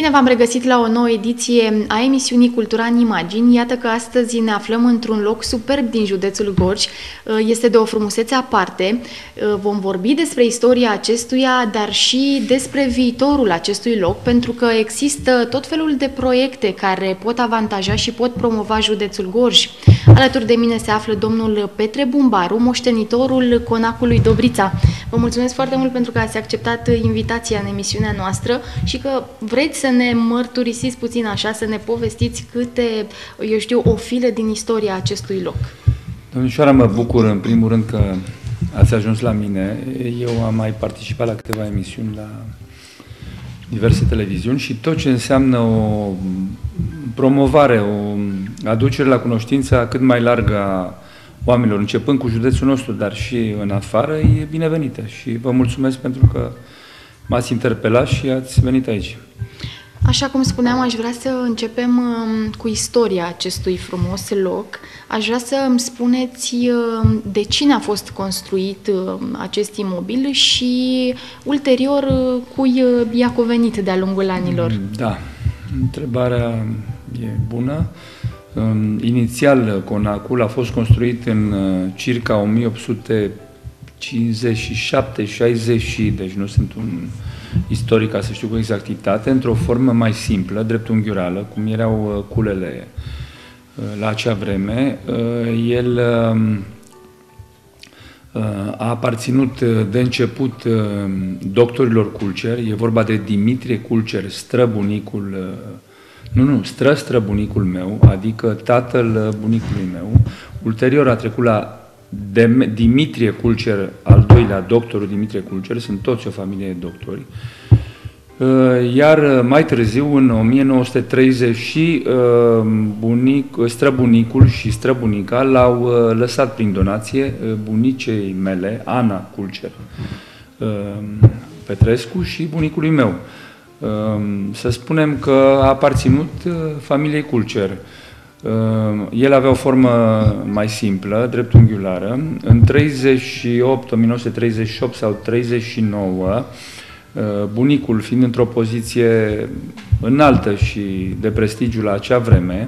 Bine v-am regăsit la o nouă ediție a emisiunii Cultura în Imagini. Iată că astăzi ne aflăm într-un loc superb din județul Gorj. Este de o frumusețe aparte. Vom vorbi despre istoria acestuia, dar și despre viitorul acestui loc, pentru că există tot felul de proiecte care pot avantaja și pot promova județul Gorj. Alături de mine se află domnul Petre Bumbaru, moștenitorul Conacului Dobrița. Vă mulțumesc foarte mult pentru că ați acceptat invitația în emisiunea noastră și că vreți să ne mărturisiți puțin așa, să ne povestiți câte, eu știu, o filă din istoria acestui loc. Domnișoara, mă bucur în primul rând că ați ajuns la mine. Eu am mai participat la câteva emisiuni la diverse televiziuni și tot ce înseamnă o promovare, o aducere la cunoștință cât mai largă a oamenilor, începând cu județul nostru, dar și în afară, e binevenită. Și vă mulțumesc pentru că m-ați interpelat și ați venit aici. Așa cum spuneam, aș vrea să începem cu istoria acestui frumos loc. Aș vrea să îmi spuneți de cine a fost construit acest imobil și ulterior cui i-a cuvenit de-a lungul anilor. Da, întrebarea e bună. Inițial, Conacul a fost construit în circa 1857-60, deci nu sunt un istoric ca să știu cu exactitate, într-o formă mai simplă, dreptunghiurală, cum erau culele la acea vreme. El a aparținut de început doctorilor Culcer, e vorba de Dimitrie Culcer, străbunicul, străbunicul meu, adică tatăl bunicului meu. Ulterior a trecut la Dimitrie Culcer, al doilea, doctorul Dimitrie Culcer, sunt toți o familie de doctori. Iar mai târziu, în 1930, și străbunicul și străbunica l-au lăsat prin donație bunicei mele, Ana Culcer Petrescu, și bunicului meu. Să spunem că a aparținut familiei Culcer. El avea o formă mai simplă, dreptunghiulară. În 1938 sau 39, bunicul, fiind într-o poziție înaltă și de prestigiu la acea vreme,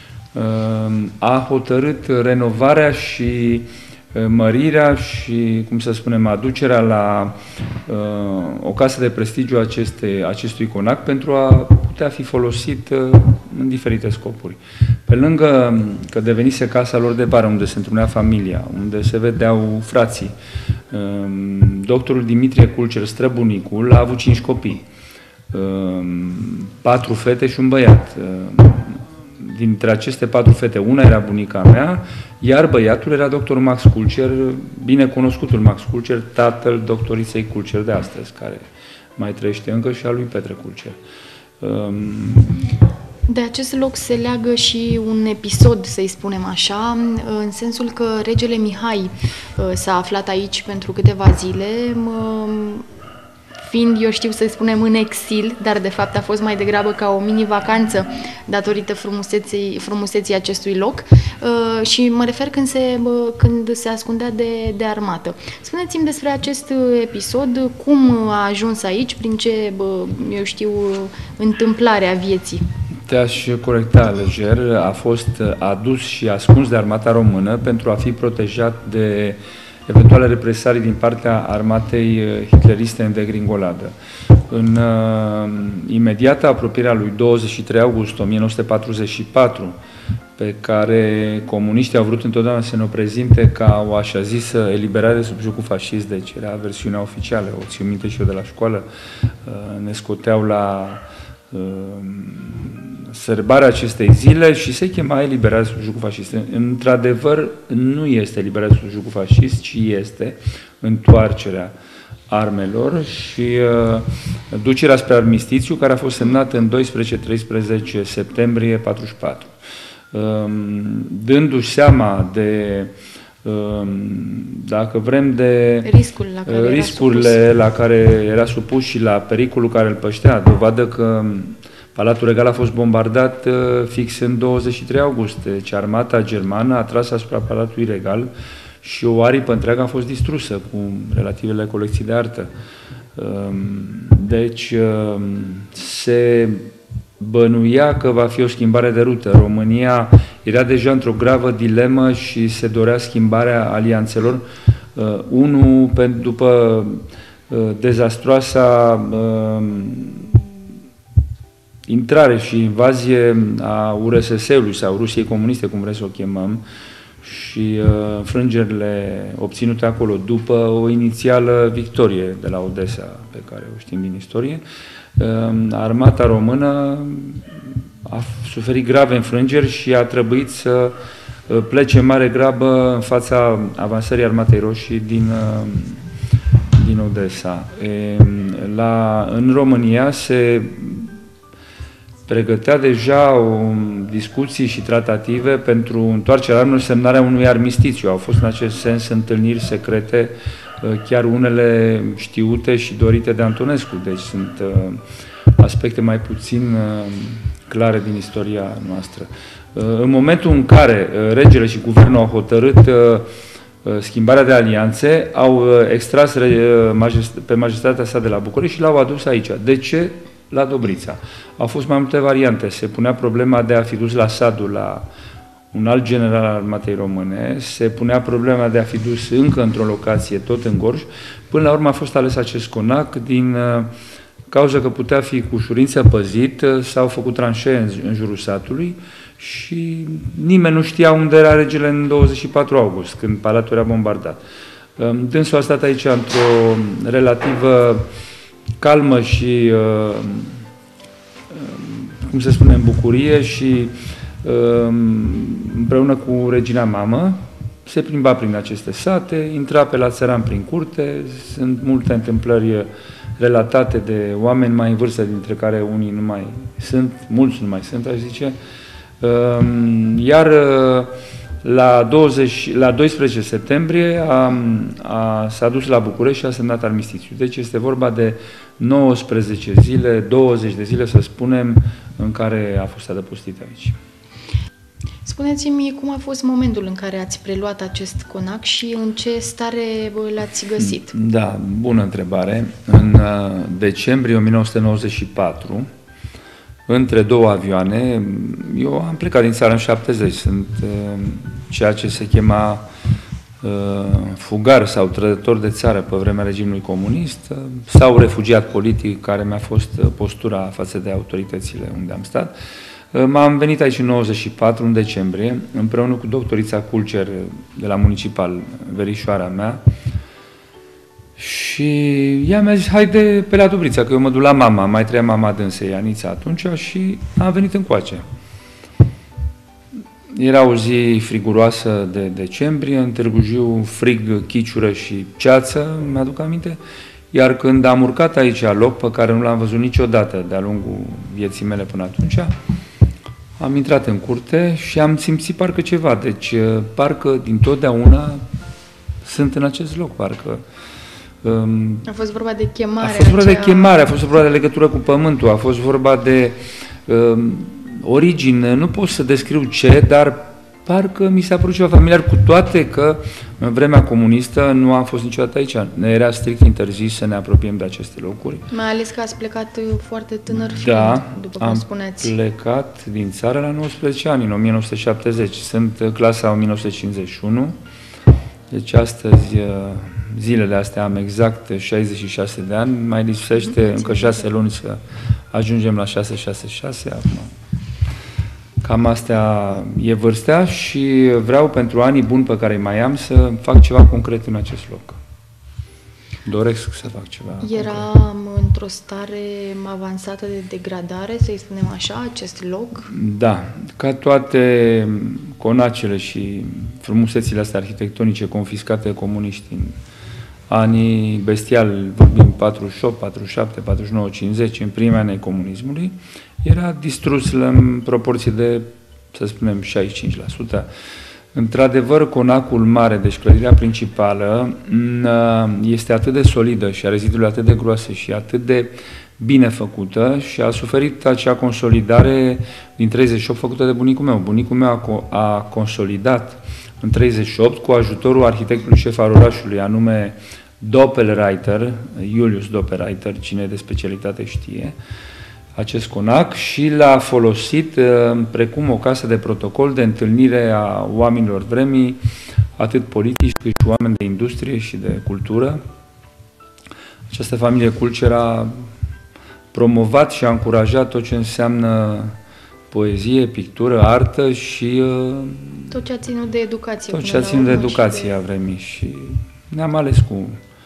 a hotărât renovarea și mărirea și, cum să spunem, aducerea la o casă de prestigiu acestui conac pentru a putea fi folosit în diferite scopuri. Pe lângă că devenise casa lor de vară, unde se întrunea familia, unde se vedeau frații, doctorul Dimitrie Culcer, străbunicul, a avut 5 copii, 4 fete și un băiat. Dintre aceste 4 fete, una era bunica mea, iar băiatul era doctorul Max Culcer, binecunoscutul Max Culcer, tatăl doctoriței Culcer de astăzi, care mai trăiește încă, și a lui Petre Culcer. De acest loc se leagă și un episod, să-i spunem așa, în sensul că regele Mihai s-a aflat aici pentru câteva zile, fiind, eu știu să spunem, în exil, dar de fapt a fost mai degrabă ca o mini-vacanță datorită frumuseții acestui loc și mă refer când se ascundea de armată. Spuneți-mi despre acest episod, cum a ajuns aici, prin ce, eu știu, întâmplare a vieții. Te-aș corecta lejer, a fost adus și ascuns de armata română pentru a fi protejat de eventuale represalii din partea armatei hitleriste în degringoladă. În imediată apropierea lui 23 august 1944, pe care comuniștii au vrut întotdeauna să ne o prezinte ca o așa zisă eliberare sub jugul fascist, deci era versiunea oficială, o țin minte și eu de la școală, ne scoteau la sărbarea acestei zile și se chema eliberare sub jugul fascist. Într-adevăr, nu este eliberare sub jugul fascist, ci este întoarcerea armelor și ducerea spre armistițiu, care a fost semnată în 12-13 septembrie 1944. Dându-și seama de, dacă vrem, de riscurile la care era supus și la pericolul care îl păștea, dovadă că Palatul Regal a fost bombardat fix în 23 august, deci armata germană a tras asupra Palatului Regal și o aripă întreagă a fost distrusă cu relativele colecții de artă. Deci se bănuia că va fi o schimbare de rută. România era deja într-o gravă dilemă și se dorea schimbarea alianțelor. După dezastroasa intrare și invazie a URSS-ului sau Rusiei Comuniste, cum vreți să o chemăm, și înfrângerile obținute acolo după o inițială victorie de la Odessa, pe care o știm din istorie, armata română a suferit grave înfrângeri și a trebuit să plece mare grabă în fața avansării Armatei Roșii din Odessa. În România se pregătea deja discuții și tratative pentru întoarcerea armelor și semnarea unui armistițiu. Au fost în acest sens întâlniri secrete, chiar unele știute și dorite de Antonescu. Deci sunt aspecte mai puțin clare din istoria noastră. În momentul în care regele și guvernul au hotărât schimbarea de alianțe, au extras pe majestatea sa de la București și l-au adus aici. De ce? La Dobrița. Au fost mai multe variante. Se punea problema de a fi dus la Sadu, la un alt general al armatei române, se punea problema de a fi dus încă într-o locație, tot în Gorj. Până la urmă a fost ales acest conac din cauza că putea fi cu ușurință păzit, s-au făcut tranșee în jurul satului și nimeni nu știa unde era regele în 24 august, când palatul era bombardat. Dânsul a stat aici într-o relativă calmă și, cum se spune, în bucurie și împreună cu regina mamă se plimba prin aceste sate, intra pe la țăran prin curte, sunt multe întâmplări relatate de oameni mai în vârstă, dintre care unii nu mai sunt, mulți nu mai sunt, aș zice, iar la 12 septembrie s-a dus la București și a semnat armistițiu. Deci este vorba de 19 zile, 20 de zile, să spunem, în care a fost adăpostit aici. Spuneți-mi cum a fost momentul în care ați preluat acest conac și în ce stare l-ați găsit? Da, bună întrebare. În decembrie 1994, între două avioane, eu am plecat din țară în 70, sunt ceea ce se chema fugar sau trădător de țară pe vremea regimului comunist, sau refugiat politic, care mi-a fost postura față de autoritățile unde am stat. M-am venit aici în 94, în decembrie, împreună cu doctorița Culcer de la Municipal, verișoara mea, și ea mi-a zis, haide pe la Dobrița, că eu mă duc la mama, mai trăia mama dânsei, Anița, atunci, și am venit încoace. Era o zi friguroasă de decembrie, în Târgu Jiu, frig, chiciură și ceață, mi-aduc aminte, iar când am urcat aici loc pe care nu l-am văzut niciodată de-a lungul vieții mele până atunci, am intrat în curte și am simțit parcă ceva, deci parcă dintotdeauna sunt în acest loc, parcă. A fost vorba de chemare. A fost vorba de chemare, a fost vorba de legătură cu pământul, a fost vorba de origine, nu pot să descriu ce, dar parcă mi s-a părut ceva familiar, cu toate că în vremea comunistă nu am fost niciodată aici. Ne era strict interzis să ne apropiem de aceste locuri. Mai ales că ați plecat foarte tânăr da, fiind, după cum spuneți. Am plecat din țară la 19 ani, în 1970. Sunt clasa 1951. Deci astăzi, zilele astea, am exact 66 de ani. Mai lipsește încă 6 luni să ajungem la 666. Acum. Cam astea e vârstea și vreau pentru anii buni pe care îi mai am să fac ceva concret în acest loc. Doresc să fac ceva. Era într-o stare avansată de degradare, să-i spunem așa, acest loc? Da, ca toate conacele și frumusețile astea arhitectonice confiscate comuniști în anii bestiali, vorbim 48, 47, 49, 50, în primii ani ai comunismului, era distrus în proporție de, să spunem, 65%. Într-adevăr, conacul mare, deci clădirea principală, este atât de solidă și are zidurile atât de groase și atât de bine făcută și a suferit acea consolidare din 38 făcută de bunicul meu. Bunicul meu a consolidat în 38 cu ajutorul arhitectului șef al orașului, anume Doppelreiter, Julius Doppelreiter, cine de specialitate știe. acest conac și l-a folosit precum o casă de protocol de întâlnire a oamenilor vremii, atât politici cât și oameni de industrie și de cultură. Această familie Culcer a promovat și a încurajat tot ce înseamnă poezie, pictură, artă și tot ce a ținut de educație. Tot ce a ținut de educație a vremii. Și ne-am ales cu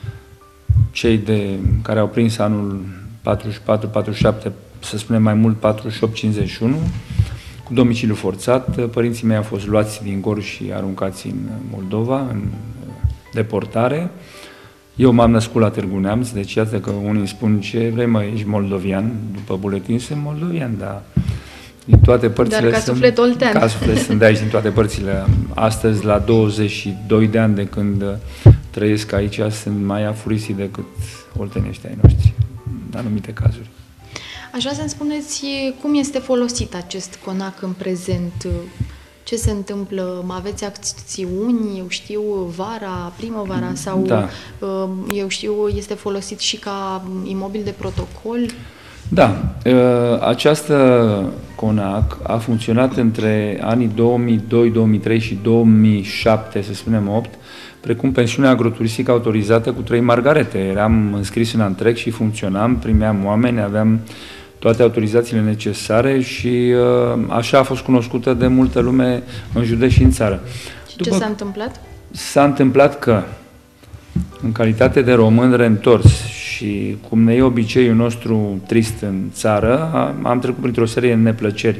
cei care au prins anul 44-47, să spunem mai mult 48-51, cu domiciliu forțat. Părinții mei au fost luați din Gorj și aruncați în Moldova, în deportare. Eu m-am născut la Târgu Neamț, deci iată că unii îmi spun ce vrei, mă, ești moldovian, după buletin sunt moldovian, dar din toate părțile. Dar ca suflet oltean. Ca suflet sunt de aici, din toate părțile. Astăzi, la 22 de ani de când trăiesc aici, sunt mai afurisit decât oltenești ai noștri, în anumite cazuri. Aș vrea să-mi spuneți cum este folosit acest conac în prezent. Ce se întâmplă? Aveți acțiuni, eu știu, vara, primăvara sau, da, eu știu, este folosit și ca imobil de protocol? Da, această conac a funcționat între anii 2002, 2003 și 2007, să spunem 8, precum pensiune agroturistică autorizată cu 3 margarete. Eram înscris în antreg și funcționam, primeam oameni, aveam toate autorizațiile necesare și așa a fost cunoscută de multă lume în județ și în țară. Și ce s-a întâmplat? S-a întâmplat că, în calitate de român reîntors și cum ne e obiceiul nostru trist în țară, am trecut printr-o serie de neplăceri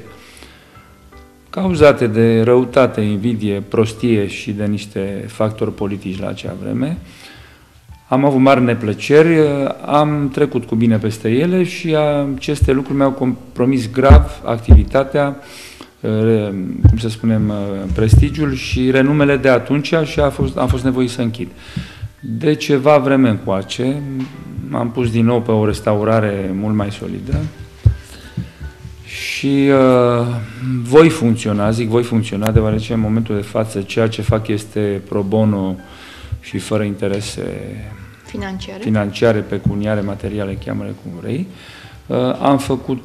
cauzate de răutate, invidie, prostie și de niște factori politici la acea vreme. Am avut mari neplăceri, am trecut cu bine peste ele și aceste lucruri mi-au compromis grav activitatea, cum să spunem, prestigiul și renumele de atunci și am fost nevoit să închid. De ceva vreme încoace m-am pus din nou pe o restaurare mult mai solidă și voi funcționa, zic voi funcționa, deoarece în momentul de față ceea ce fac este pro bono și fără interese financiare, pecuniare, materiale, cheamă-le cum vrei. Am făcut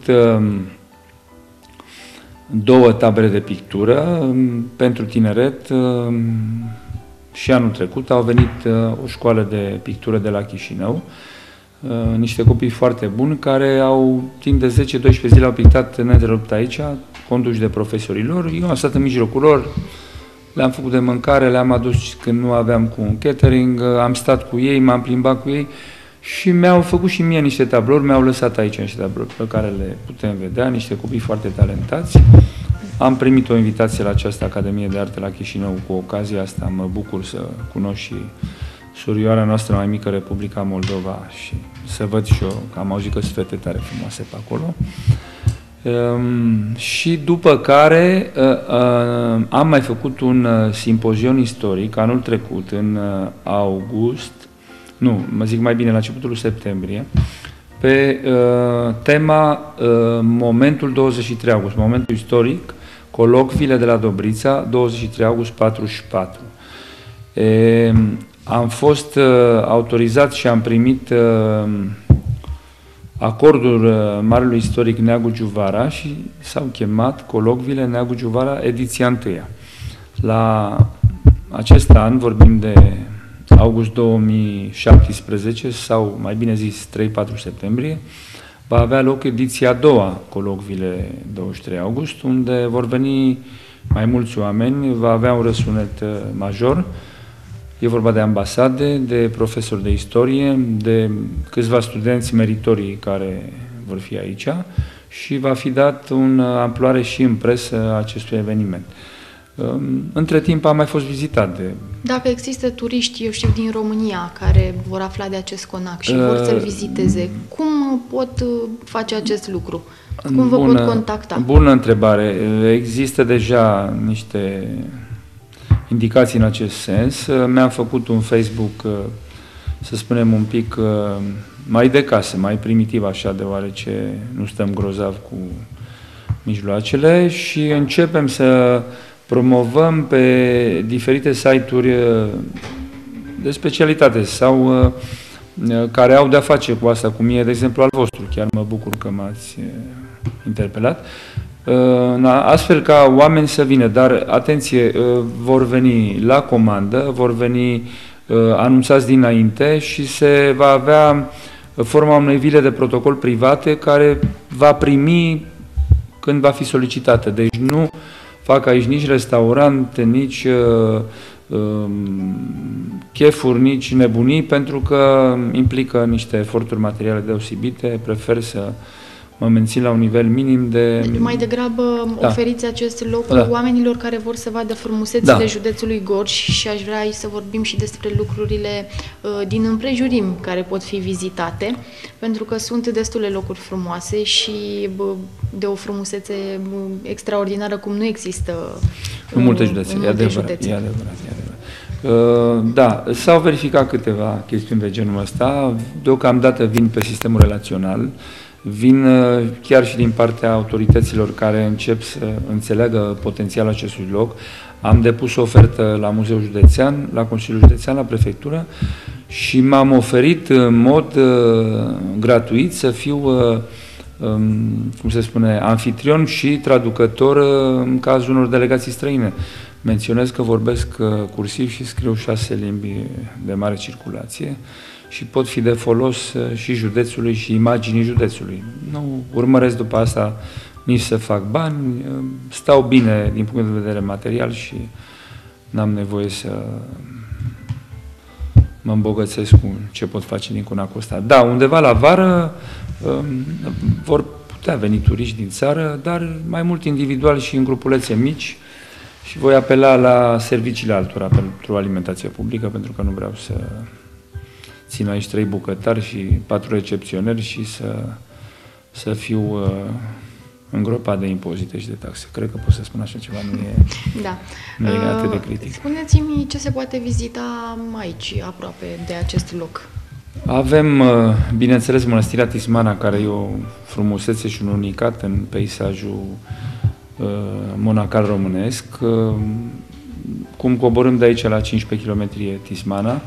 2 tabere de pictură pentru tineret și anul trecut au venit o școală de pictură de la Chișinău, niște copii foarte buni care timp de 10-12 zile au pictat neîntrerupt aici, conduși de profesorii lor. Eu am stat în mijlocul lor, le-am făcut de mâncare, le-am adus când nu aveam cu un catering, am stat cu ei, m-am plimbat cu ei și mi-au făcut și mie niște tablouri, mi-au lăsat aici niște tablouri pe care le putem vedea, niște copii foarte talentați. Am primit o invitație la această Academie de Arte la Chișinău, cu ocazia asta mă bucur să cunosc și surioara noastră mai mică, Republica Moldova, și să văd și eu, că am auzit că sunt fete tare frumoase pe acolo. Și după care am mai făcut un simpozion istoric anul trecut, în august, nu, mă zic mai bine, la începutul septembrie, pe tema momentul 23 august, momentul istoric, colocviile de la Dobrița, 23 august 44. Am fost autorizat și am primit acordul marelui istoric Neagu Giuvara și s-au chemat colocviile Neagu Giuvara ediția 1. La acest an, vorbim de august 2017 sau mai bine zis 3-4 septembrie, va avea loc ediția 2, colocviile 23 august, unde vor veni mai mulți oameni, va avea un răsunet major. E vorba de ambasade, de profesori de istorie, de câțiva studenți meritorii care vor fi aici și va fi dat un amploare și în presă acestui eveniment. Între timp am mai fost vizitat de... Dacă există turiști, eu știu, din România, care vor afla de acest conac și vor să-l viziteze, cum pot face acest lucru? Cum vă pot contacta? Bună întrebare. Există deja niște indicații în acest sens. Mi-am făcut un Facebook, să spunem, un pic mai de casă, mai primitiv așa, deoarece nu stăm grozav cu mijloacele și începem să promovăm pe diferite site-uri de specialitate sau care au de-a face cu asta, cum e, de exemplu, al vostru. Chiar mă bucur că m-ați interpelat. Astfel ca oameni să vină, dar atenție, vor veni la comandă, vor veni anunțați dinainte și se va avea forma unei vile de protocol private care va primi când va fi solicitată. Deci nu fac aici nici restaurant, nici chefuri, nici nebunii, pentru că implică niște eforturi materiale deosebite. Prefer să mă mențin la un nivel minim de... Deci mai degrabă oferiți acest loc oamenilor care vor să vadă frumusețile județului Gorj și aș vrea aici să vorbim și despre lucrurile din împrejurim care pot fi vizitate, pentru că sunt destule locuri frumoase și de o frumusețe extraordinară cum nu există în multe județe. E adevărat. Da, s-au verificat câteva chestiuni de genul ăsta. Deocamdată vin pe sistemul relațional, vin chiar și din partea autorităților care încep să înțeleagă potențialul acestui loc. Am depus o ofertă la Muzeul Județean, la Consiliul Județean, la Prefectură și m-am oferit în mod gratuit să fiu, cum se spune, anfitrion și traducător în cazul unor delegații străine. Menționez că vorbesc cursiv și scriu 6 limbi de mare circulație și pot fi de folos și județului și imaginii județului. Nu urmăresc după asta nici să fac bani, stau bine din punct de vedere material și n-am nevoie să mă îmbogățesc cu ce pot face din cuna cu asta. Da, undeva la vară vor putea veni turiști din țară, dar mai mult individual și în grupulețe mici și voi apela la serviciile altora pentru alimentație publică, pentru că nu vreau să țin aici 3 bucătari și 4 recepționeri și să fiu îngropat de impozite și de taxe. Cred că pot să spun așa ceva, nu e atât de critic. Spuneți-mi ce se poate vizita aici, aproape de acest loc. Avem, bineînțeles, Mănăstirea Tismana, care e o frumusețe și un unicat în peisajul monacal românesc. Cum coborâm de aici la 15 km e Tismana,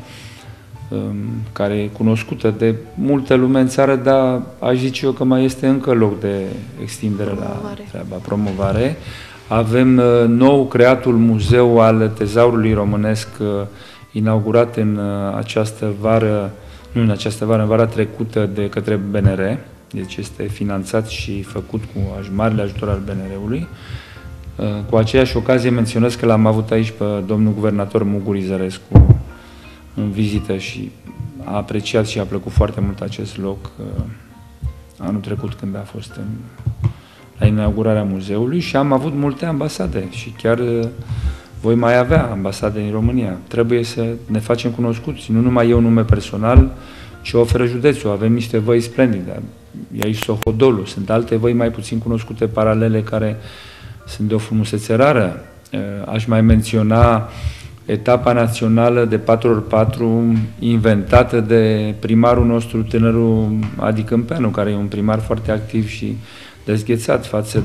care e cunoscută de multă lume în țară, dar aș zice eu că mai este încă loc de extindere la treaba, promovare. Avem nou creatul muzeu al tezaurului românesc, inaugurat în această vară, nu în această vară, în vara trecută de către BNR, deci este finanțat și făcut cu marele ajutor al BNR-ului. Cu aceeași ocazie menționez că l-am avut aici pe domnul guvernator Mugur Izărescu în vizită și a apreciat și a plăcut foarte mult acest loc anul trecut când a fost la inaugurarea muzeului și am avut multe ambasade și chiar voi mai avea ambasade în România. Trebuie să ne facem cunoscuți, nu numai eu nume personal, ci oferă județul. Avem niște văi splendide. E aici Sohodolul, sunt alte văi mai puțin cunoscute, paralele, care sunt de o frumusețe rară. Aș mai menționa etapa națională de 4x4 inventată de primarul nostru, tânărul Adi Câmpeanu, care e un primar foarte activ și dezghețat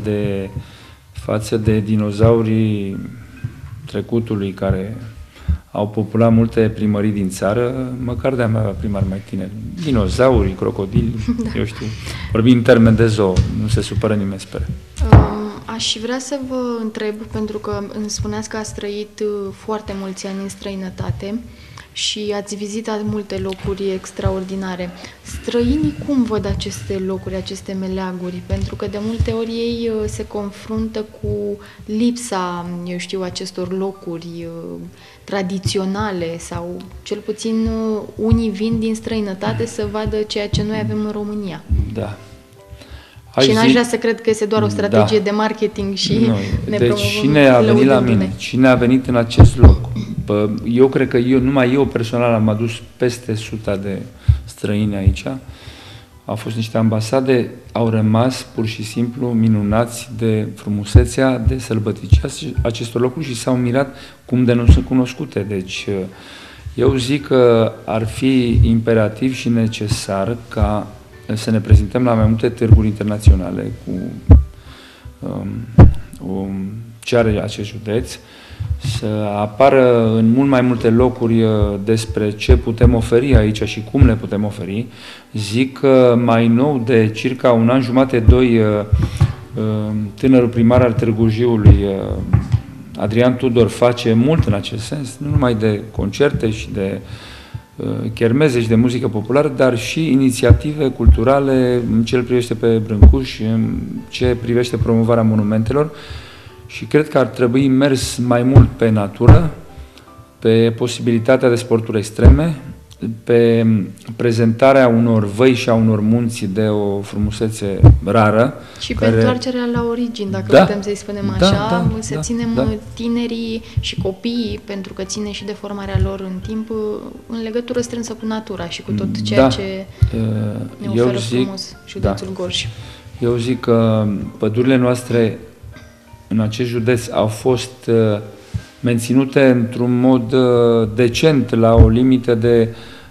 față de dinozaurii trecutului care au populat multe primării din țară, măcar de-am avea primari mai tineri. Dinozauri, crocodili, eu știu. Vorbim în termen de zoo, nu se supără nimeni, sper. Aș vrea să vă întreb, pentru că îmi spuneați că ați trăit foarte mulți ani în străinătate și ați vizitat multe locuri extraordinare. Străinii cum văd aceste locuri, aceste meleaguri? Pentru că de multe ori ei se confruntă cu lipsa, eu știu, acestor locuri tradiționale sau cel puțin unii vin din străinătate să vadă ceea ce noi avem în România. Da. Și n-aș vrea să cred că este doar o strategie de marketing și ne deci cine a venit la mine? Cine a venit în acest loc? Eu cred că numai eu personal am adus peste 100 de străini aici. Au fost niște ambasade, au rămas pur și simplu minunați de frumusețea, de sălbăticea acestor locuri și s-au mirat cum de nu sunt cunoscute. Deci eu zic că ar fi imperativ și necesar ca să ne prezentăm la mai multe târguri internaționale cu ce are acest județ să apară în mult mai multe locuri despre ce putem oferi aici și cum le putem oferi. Zic că mai nou, de circa un an jumate, doi, tânărul primar al Târgu Jiului, Adrian Tudor, face mult în acest sens, nu numai de concerte și de chermeze și de muzică populară, dar și inițiative culturale în ce îl privește pe Brâncuș, în ce privește promovarea monumentelor. Și cred că ar trebui mers mai mult pe natură, pe posibilitatea de sporturi extreme, pe prezentarea unor văi și a unor munți de o frumusețe rară. Și pe întoarcerea la origini, dacă putem să-i spunem așa, să ținem tinerii și copiii, pentru că ține și de formarea lor în timp, în legătură strânsă cu natura și cu tot ceea ce ne oferă frumos județul Gorj. Eu zic că pădurile noastre în acest județ au fost menținute într-un mod decent, la o limită de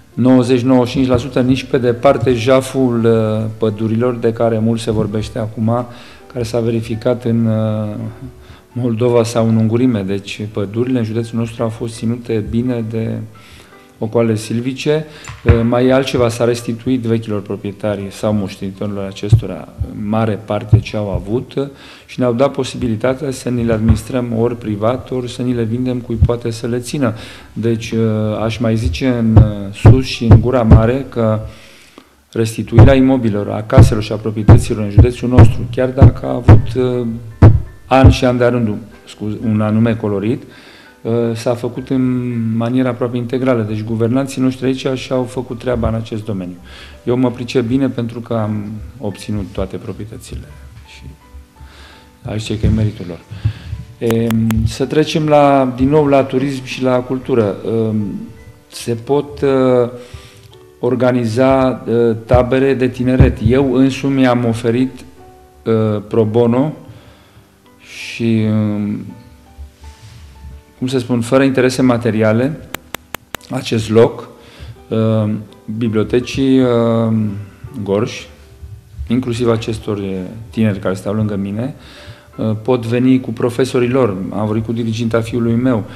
90-95%, nici pe departe jaful pădurilor de care mult se vorbește acum, care s-a verificat în Moldova sau în Ungurime. Deci pădurile în județul nostru au fost ținute bine de ocoale silvice. Mai altceva, s-a restituit vechilor proprietari sau moștenitorilor acestora mare parte ce au avut și ne-au dat posibilitatea să ni le administrăm ori privat, ori să ni le vindem cui poate să le țină. Deci aș mai zice în sus și în Gura Mare că restituirea imobilelor, a caselor și a proprietăților în județul nostru, chiar dacă a avut ani și ani de rândul un anume colorit, s-a făcut în manieră aproape integrală. Deci guvernanții noștri aici și-au făcut treaba în acest domeniu. Eu mă pricep bine pentru că am obținut toate proprietățile și aici e că e meritul lor. Să trecem din nou la turism și la cultură. Se pot organiza tabere de tineret. Eu însumi am oferit pro bono și cum să spun, fără interese materiale, acest loc, bibliotecii Gorj, inclusiv acestor tineri care stau lângă mine, pot veni cu profesorii lor. Am vorbit cu diriginta fiului meu.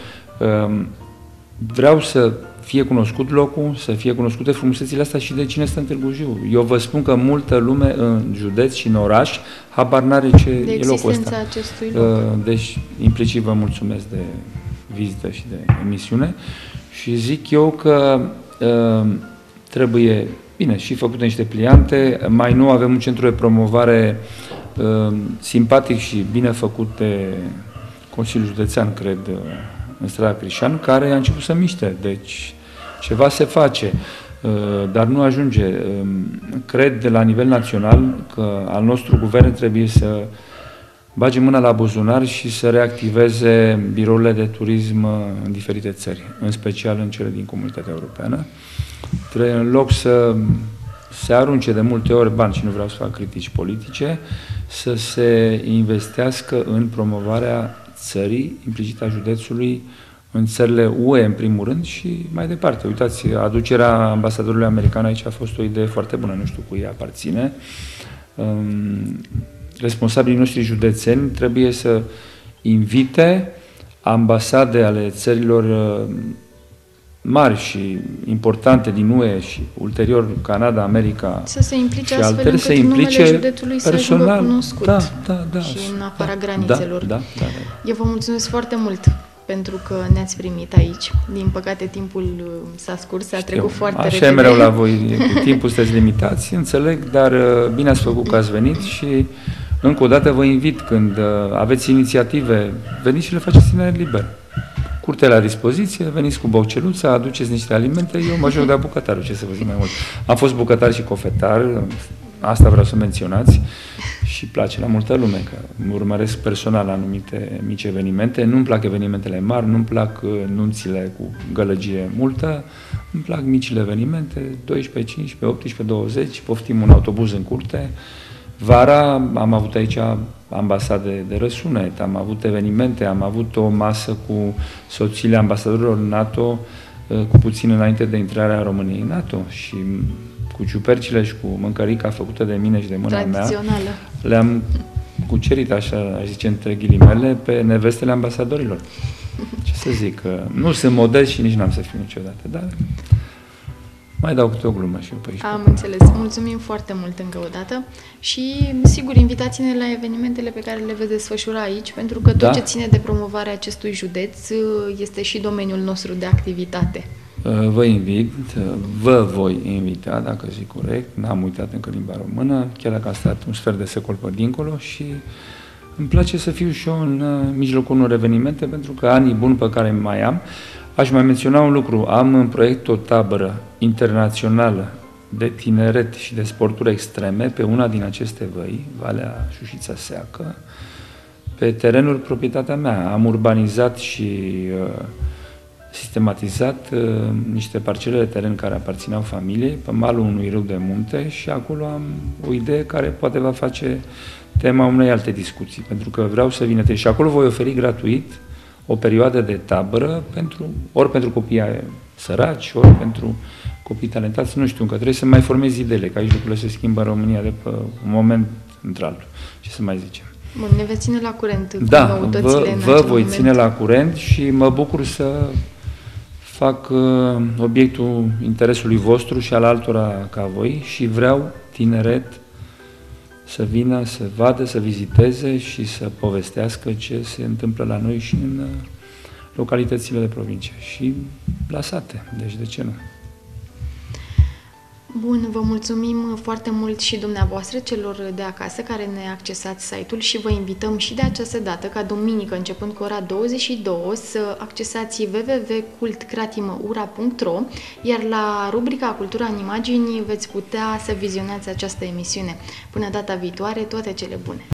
Vreau să fie cunoscut locul, să fie cunoscute frumusețile astea și de cine stă în Târgu Jiu. Eu vă spun că multă lume în județ și în oraș habar n-are ce e locul ăsta. Acestui loc. Deci, implicit vă mulțumesc de vizită și de emisiune și zic eu că trebuie, bine, și făcute niște pliante. Mai nou avem un centru de promovare simpatic și bine făcut de Consiliul Județean, cred, în strada Crișan, care a început să miște. Deci ceva se face, dar nu ajunge. Cred de la nivel național că al nostru guvern trebuie să bage mâna la buzunar și să reactiveze birourile de turism în diferite țări, în special în cele din Comunitatea Europeană. În loc să se arunce de multe ori bani, și nu vreau să fac critici politice, să se investească în promovarea țării, implicit a județului, în țările UE în primul rând și mai departe. Uitați, aducerea ambasadorului american aici a fost o idee foarte bună, nu știu cui aparține. Responsabilii noștri județeni trebuie să invite ambasade ale țărilor mari și importante din UE și ulterior Canada, America să se implice și astfel încât numele județului personal, să ajungă cunoscut și în afara granițelor. Eu vă mulțumesc foarte mult pentru că ne-ați primit aici. Din păcate, timpul s-a scurs, a trecut foarte repede. Așa e mereu la voi, cu timpul sunteți limitați, înțeleg, dar bine ați făcut că ați venit și încă o dată vă invit, când aveți inițiative, veniți și le faceți în aer liber. Curtea la dispoziție, veniți cu bocceluța, aduceți niște alimente, eu mă joc de bucătarul, ce să vă zic mai mult. Am fost bucătar și cofetar, asta vreau să menționați și place la multă lume, că urmăresc personal anumite mici evenimente. Nu-mi plac evenimentele mari, nu-mi plac nunțile cu gălăgie multă, îmi plac micile evenimente, 12, 15, 18, 20, poftim un autobuz în curte. Vara am avut aici ambasade de răsunet, am avut evenimente, am avut o masă cu soțiile ambasadorilor NATO cu puțin înainte de intrarea României în NATO și cu ciupercile și cu mâncărica făcută de mine și de mâna mea, le-am cucerit, așa aș zice între ghilimele, pe nevestele ambasadorilor. să zic că nu sunt modest și nici n-am să fiu niciodată, dar mai dau câte o glumă și eu pe aici. Am înțeles. Mulțumim foarte mult încă o dată și, sigur, invitați-ne la evenimentele pe care le veți desfășura aici, pentru că tot ce ține de promovarea acestui județ este și domeniul nostru de activitate. Vă voi invita, dacă zic corect, n-am uitat încă limba română, chiar dacă a stat un sfert de secol pe dincolo și îmi place să fiu și eu în mijlocul unor evenimente, pentru că anii buni pe care mai am, aș mai menționa un lucru, am în proiect o tabără internațională de tineret și de sporturi extreme pe una din aceste văi, Valea Șușița-Seacă, pe terenuri proprietatea mea. Am urbanizat și sistematizat niște parcele de teren care aparțineau familiei, pe malul unui râu de munte și acolo am o idee care poate va face tema unei alte discuții, pentru că vreau să vină și acolo voi oferi gratuit o perioadă de tabără ori pentru copii săraci, ori pentru copii talentați, nu știu, încă trebuie să mai formez ideile, că aici lucrurile se schimbă în România de pe un moment într-altul. Ce să mai zicem? Bun, ne veți ține la curent cu Da, noutățile vă voi ține la curent și mă bucur să fac obiectul interesului vostru și al altora ca voi și vreau tineret să vină, să vadă, să viziteze și să povestească ce se întâmplă la noi și în localitățile de provincie și la sate, deci de ce nu? Bun, vă mulțumim foarte mult și dumneavoastră, celor de acasă, care ne accesați site-ul și vă invităm și de această dată, ca duminică, începând cu ora 22, să accesați www.cultcratimaura.ro, iar la rubrica Cultura în imagini veți putea să vizionați această emisiune. Până data viitoare, toate cele bune!